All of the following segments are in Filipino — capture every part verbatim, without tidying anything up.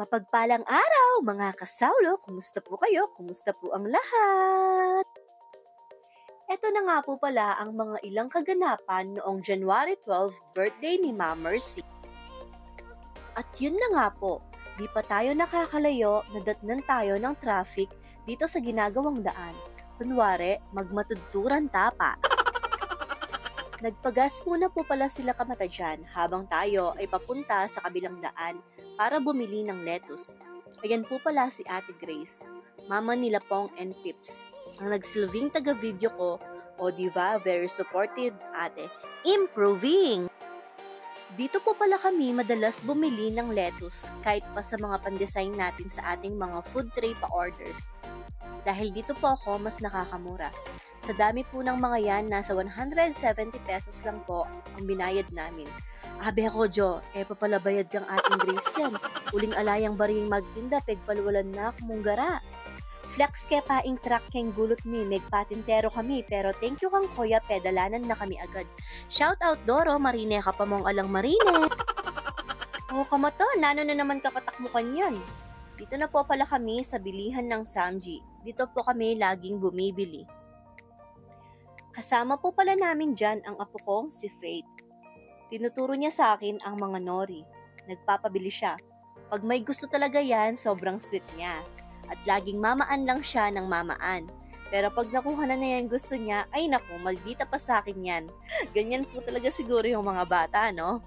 Mapagpalang araw mga kasawlo, kumusta po kayo? Kumusta po ang lahat? Ito na nga po pala ang mga ilang kaganapan noong January twelfth, birthday ni Ma'am Mercy. At yun na nga po, di pa tayo nakakalayo, nadatnan tayo ng traffic dito sa ginagawang daan. Kunwari, magmatudturan tapa. Nagpagas muna po pala sila kamata dyan habang tayo ay papunta sa kabilang daan para bumili ng lettuce. Ayan po pala si Ate Grace, mama nila Pong and Pips, ang nagsilbing taga-video ko. O diba, very supportive ate. Improving! Dito po pala kami madalas bumili ng lettuce kahit pa sa mga pandesign natin sa ating mga food tray pa-orders. Dahil dito po ako mas nakakamura. Sa dami po ng mga yan, nasa one hundred seventy pesos lang po ang binayad namin. Abe ako, Jo, eh papalabayad kang ating Grace yan. Uling alayang baring magtinda, pegpalwalan na kumunggara. Flex ke paing truck keng gulot mi, megpatintero kami, pero thank you kang kuya, pedalanan na kami agad. Shout out Doro, marine ka pa mong alang marine. O kamato, nano na naman kapatakmukan yan. Dito na po pala kami sa bilihan ng Samji. Dito po kami laging bumibili. Kasama po pala namin dyan ang apo kong si Faith. Tinuturo niya sa akin ang mga nori. Nagpapabili siya. Pag may gusto talaga yan, sobrang sweet niya. At laging mamaan lang siya ng mamaan. Pero pag nakuha na niya yung gusto niya, ay naku, maldita pa sa akin yan. Ganyan po talaga siguro yung mga bata, no?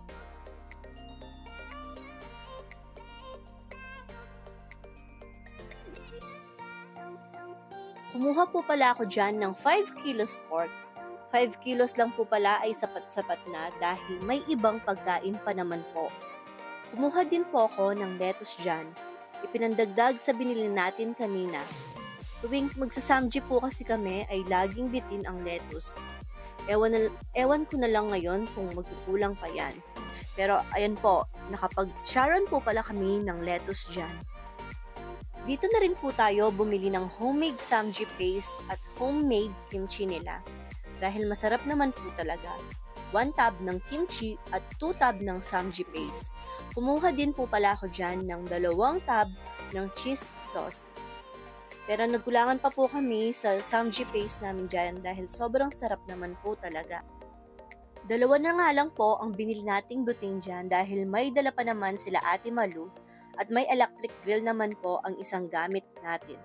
Kumuha po pala ako dyan ng five kilos pork. five kilos lang po pala ay sapat-sapat na dahil may ibang pagkain pa naman po. Kumuha din po ako ng lettuce dyan. Ipinandagdag sa binili natin kanina. Tuwing magsasamji po kasi kami ay laging bitin ang lettuce. Ewan, na, ewan ko na lang ngayon kung magkukulang pa yan. Pero ayan po, nakapag-sharon po pala kami ng lettuce dyan. Dito na rin po tayo bumili ng homemade samji paste at homemade kimchi nila. Dahil masarap naman po talaga. One tab ng kimchi at two tab ng samji paste. Kumuha din po pala ako dyan ng dalawang tab ng cheese sauce. Pero nagkulangan pa po kami sa samji paste namin dyan dahil sobrang sarap naman po talaga. Dalawa na nga lang po ang binili nating buting dyan dahil may dala pa naman sila Ate Malu. At may electric grill naman po ang isang gamit natin.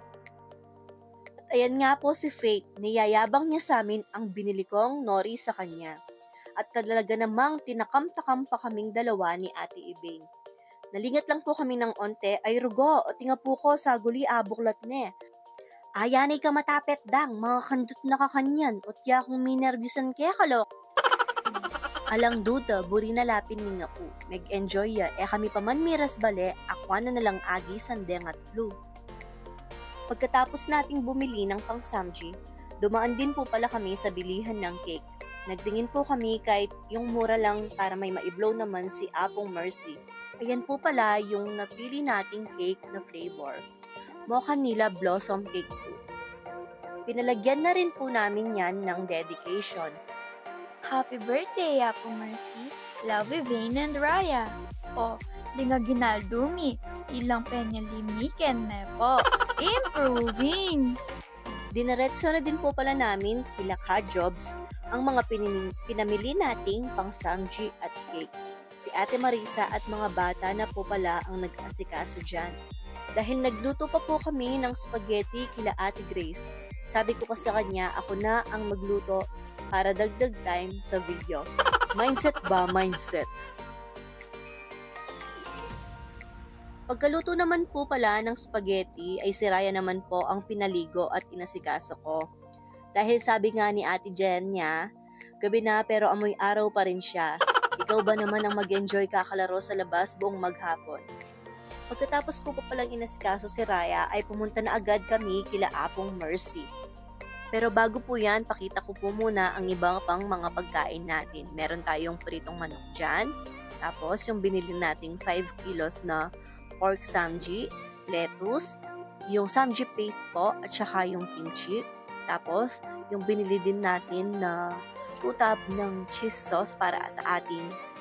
At ayan nga po si Faith, niyayabang niya sa amin ang binili kong nori sa kanya. At talaga namang tinakam-takam pa kaming dalawa ni Ate Ibing. Nalingat lang po kami ng onte, ay rugo, o tinga po ko sa guli abuklat ne. Ayanay ka matapet dang, mga kandut na kakanyan, o tiya kong minervyusan kaya kalok. Alang duda, buri na lapin ni nga po. Meg-enjoy ya, eh kami pa man miras bale, akwa na nalang agi sandeng at blue. Pagkatapos nating bumili ng pang samji, dumaan din po pala kami sa bilihan ng cake. Nagtingin po kami kahit yung mura lang para may maiblow naman si Apong Mercy. Ayan po pala yung napili nating cake na flavor. Mocha Nila Blossom Cake po. Pinalagyan na rin po namin yan ng dedication. Happy birthday, Apo Mercy, Love Vane and Raya. O, di nga ginaldumi, ilang penyalimiken na po. Improving! Dinaretso na din po pala namin kila ka-jobs ang mga pinamili, pinamili nating pang samji at cake. Si Ate Marisa at mga bata na po pala ang nag-asikaso dyan. Dahil nagluto pa po kami ng spaghetti kila Ate Grace, sabi ko pa sa kanya ako na ang magluto para dagdag time sa video. Mindset ba? Mindset. Pagkaluto naman po pala ng spaghetti ay si Raya naman po ang pinaligo at inasikaso ko. Dahil sabi nga ni Ate Jen niya, gabi na pero amoy araw pa rin siya. Ikaw ba naman ang mag-enjoy kakalaro sa labas buong maghapon? Pagkatapos ko po palang inasikaso si Raya ay pumunta na agad kami kila Apong Mercy. Pero bago po yan, pakita ko po muna ang ibang pang mga pagkain natin. Meron tayong pritong manok dyan. Tapos yung binili nating five kilos na pork samji, lettuce, yung samji paste po, at saka yung kimchi. Tapos yung binili din natin na two tab ng cheese sauce para sa ating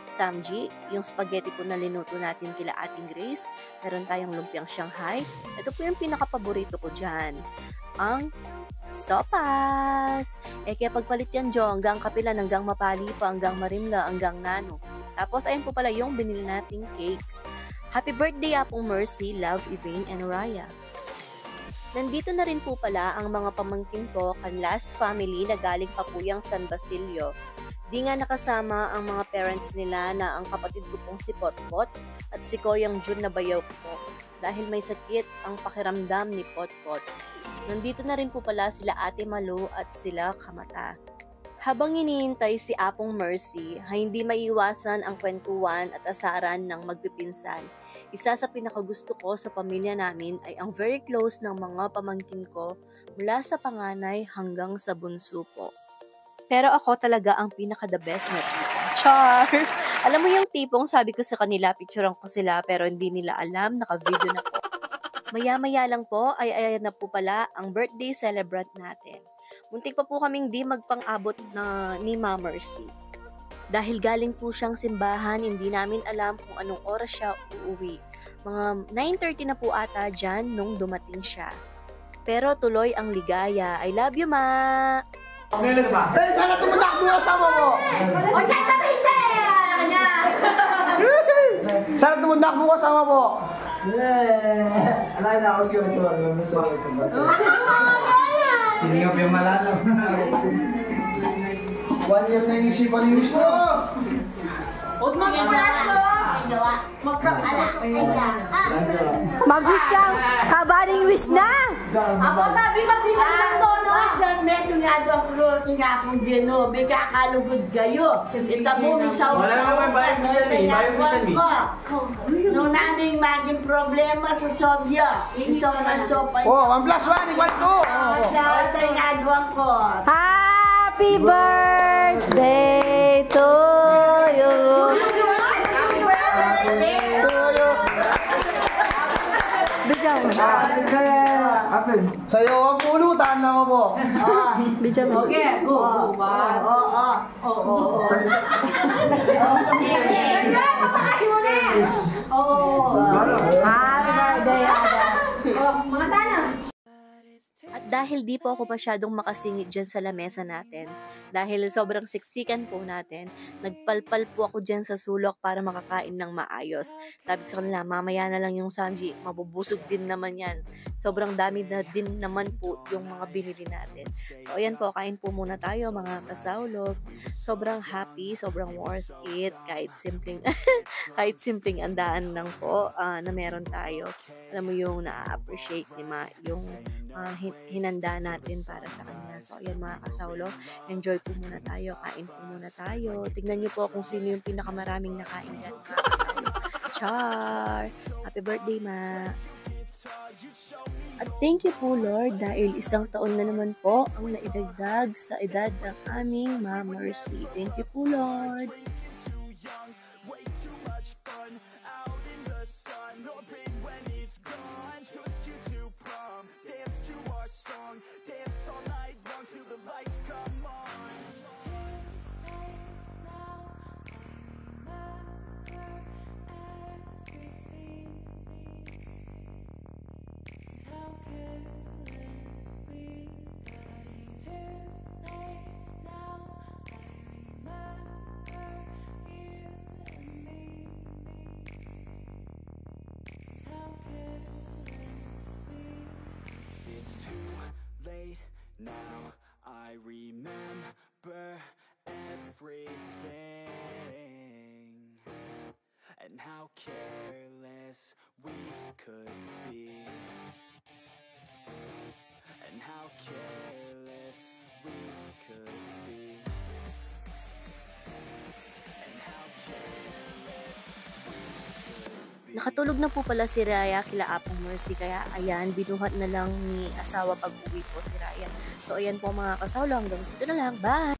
Samji, yung spaghetti po na linuto natin kila Ating Grace. Meron tayong lumpiang Shanghai. Ito po yung pinaka-paborito ko dyan. Ang sopas! Eh kaya pagpalit yan, Jo, hanggang kapilan, hanggang mapali pa, hanggang marimla, hanggang nano. Tapos ayun po pala yung binili nating cake. Happy birthday, Apong Mercy, Love, Ivane, and Raya. Nandito na rin po pala ang mga pamangkin ko, Canlas family na galing pa po yung San Basilio. Di nga nakasama ang mga parents nila na ang kapatid ko pong si Potpot at si Koyang Jun na bayaw ko po dahil may sakit ang pakiramdam ni Potpot. Nandito na rin po pala sila Ate Malu at sila Kamata. Habang hinihintay si Apong Mercy, ay hindi maiwasan ang kwentuhan at asaran ng magpipinsan. Isa sa pinakagusto ko sa pamilya namin ay ang very close ng mga pamangkin ko mula sa panganay hanggang sa bunso po. Pero ako talaga ang pinaka-the best na tita. Char! Alam mo yung tipong sabi ko sa kanila, picturean ko sila pero hindi nila alam, naka-video na po. Maya-maya lang po ay ayan na po pala ang birthday celebrant natin. Muntik pa po kaming di magpang-abot na ni Ma Mercy. Dahil galing po siyang simbahan, hindi namin alam kung anong oras siya uuwi. Mga nine thirty na po ata dyan nung dumating siya. Pero tuloy ang ligaya. I love you, Ma! Eh, sana tumutak mo yung asawa mo! O, check na hindi! Kanya! Sana tumutak mo yung asawa mo! Alay na ako yung chua. Siningap yung malalaw. One year na inisipan ni Wish na! Huwag mag-ibrasyo! Mag-prakala! Mag-wish siya! Kabaring wish na! Ako sabi mag-wish ang taksono! Asan meto nga doon ko nga akong gino, may kakalugod kayo. Ita mo, misaw Wala naman bayan, Miss Annie. Bayan, Miss Annie. Nung nanay maging problema sa Sobya, isaw man sopa niya. Oh, one plus one, equal two! Sa ingadwang ko. Happy birthday to you! Bidyan mo. Sa'yo ang pulutan na mo po. Bidyan mo. Okay, go. Oo, oo, oo, oo. Papakain mo na! Oo. Happy birthday, Ada. Mga tanong! At dahil di po ako masyadong makasingit dyan sa lamesa natin, dahil sobrang siksikan po natin, nagpalpal po ako dyan sa sulok para makakain ng maayos. Sabi ko sa kanila, mamaya na lang yung Sanji, mabubusog din naman yan. Sobrang dami na din naman po yung mga binili natin. So ayan po, kain po muna tayo mga kasawlog. Sobrang happy, sobrang worth it, kahit simpleng, kahit simpleng andaan lang po uh, na meron tayo. Alam mo yung na-appreciate ni Ma, yung uh, hinanda natin para sa kanya. So ayan mga kasawlo, enjoy po muna tayo, kain po muna tayo. Tignan niyo po kung sino yung pinakamaraming nakain dyan mga kasawlo. Char! Happy birthday, Ma! At thank you po Lord dahil isang taon na naman po ang naidagdag sa edad ng aming Ma Mercy. Thank you po Lord! Now I remember everything and how careless we could be and how careless we could be and how careless we could be. Nakatulog na po pala si Raya kila Apong Mercy, kaya ayan, binuhat na lang ni asawa pag uwi po si Raya. So ayan po mga kasawlo, hanggang dito na lang. Bye!